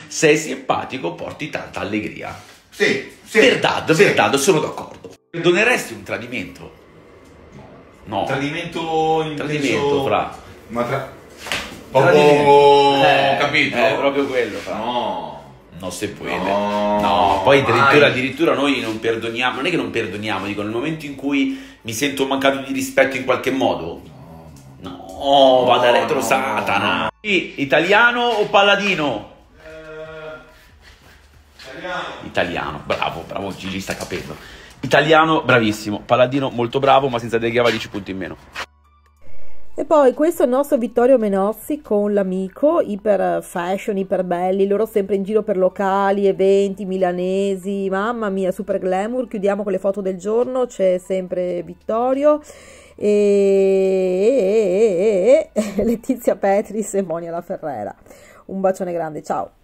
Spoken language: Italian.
sei simpatico, porti tanta allegria. Sì. Verdad, sono d'accordo. Perdoneresti un tradimento? No. Tradimento, fra. Ma Tradimento. Ho capito? È proprio quello, fra. No, se può. no, Poi addirittura noi non perdoniamo. Non è che non perdoniamo, dico, nel momento in cui mi sento mancato di rispetto in qualche modo. No, vada retro Satana. Italiano o Palladino? Italiano, bravo, Gigi sta capendo. Italiano, bravissimo. Palladino, molto bravo, ma senza De Ghiava 10 punti in meno. E poi questo è il nostro Vittorio Menozzi con l'amico, iper fashion, iper belli, loro sempre in giro per locali, eventi milanesi, mamma mia, super glamour. Chiudiamo con le foto del giorno, c'è sempre Vittorio e Letizia Petris e Monia La Ferrera. Un bacione grande, ciao!